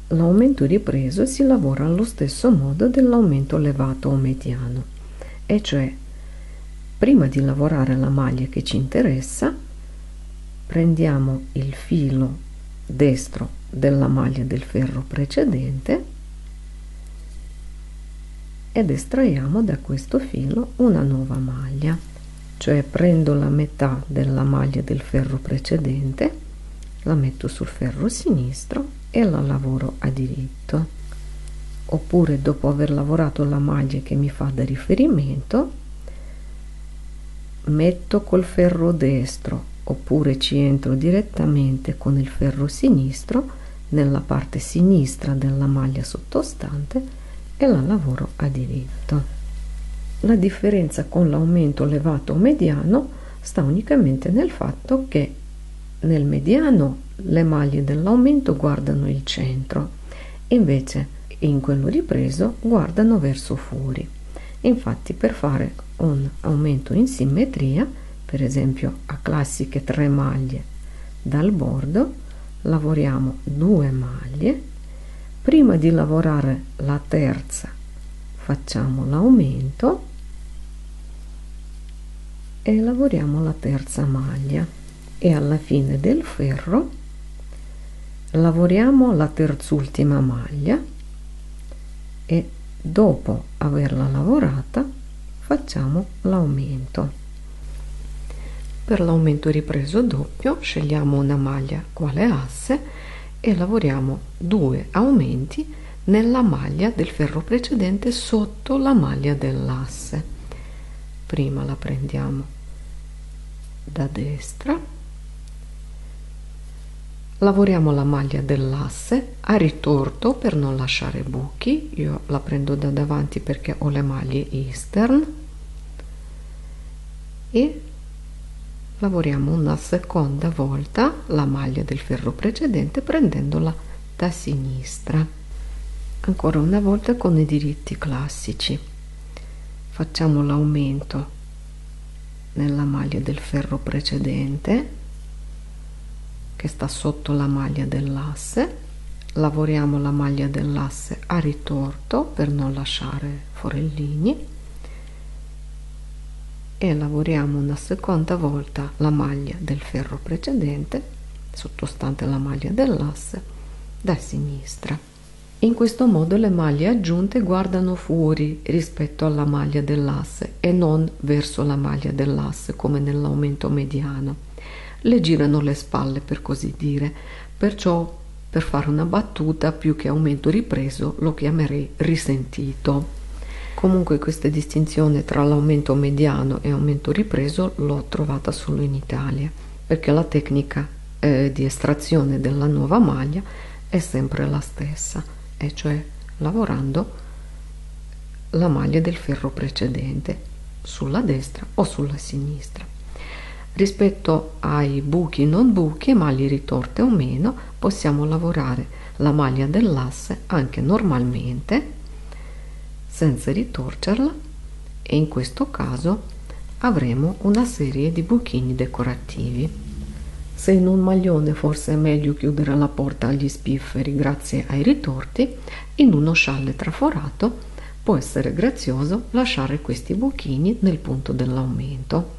L'aumento ripreso si lavora allo stesso modo dell'aumento levato o mediano, e cioè prima di lavorare la maglia che ci interessa prendiamo il filo destro della maglia del ferro precedente ed estraiamo da questo filo una nuova maglia, cioè prendo la metà della maglia del ferro precedente, la metto sul ferro sinistro e la lavoro a diritto. Oppure, dopo aver lavorato la maglia che mi fa da riferimento, metto col ferro destro oppure ci entro direttamente con il ferro sinistro nella parte sinistra della maglia sottostante e la lavoro a diritto. La differenza con l'aumento levato o mediano sta unicamente nel fatto che nel mediano le maglie dell'aumento guardano il centro, invece in quello ripreso guardano verso fuori. Infatti, per fare un aumento in simmetria, per esempio a classiche 3 maglie dal bordo, lavoriamo 2 maglie. Prima di lavorare la terza facciamo l'aumento e lavoriamo la terza maglia, e alla fine del ferro lavoriamo la terzultima maglia e dopo averla lavorata facciamo l'aumento. Per l'aumento ripreso doppio scegliamo una maglia quale asse e lavoriamo 2 aumenti nella maglia del ferro precedente sotto la maglia dell'asse. Prima la prendiamo da destra, lavoriamo la maglia dell'asse a ritorto per non lasciare buchi. Io la prendo da davanti perché ho le maglie eastern, e lavoriamo una seconda volta la maglia del ferro precedente prendendola da sinistra. Ancora una volta con i diritti classici facciamo l'aumento nella maglia del ferro precedente che sta sotto la maglia dell'asse, lavoriamo la maglia dell'asse a ritorto per non lasciare forellini e lavoriamo una seconda volta la maglia del ferro precedente sottostante la maglia dell'asse da sinistra. In questo modo le maglie aggiunte guardano fuori rispetto alla maglia dell'asse e non verso la maglia dell'asse come nell'aumento mediano. Le girano le spalle, per così dire, perciò per fare una battuta più che aumento ripreso lo chiamerei risentito. Comunque questa distinzione tra l'aumento mediano e aumento ripreso l'ho trovata solo in Italia, perché la tecnica di estrazione della nuova maglia è sempre la stessa, e cioè lavorando la maglia del ferro precedente sulla destra o sulla sinistra. Rispetto ai buchi non buchi, maglie ritorte o meno, possiamo lavorare la maglia dell'asse anche normalmente senza ritorcerla, e in questo caso avremo una serie di buchini decorativi. Se in un maglione forse è meglio chiudere la porta agli spifferi grazie ai ritorti, in uno scialle traforato può essere grazioso lasciare questi buchini nel punto dell'aumento.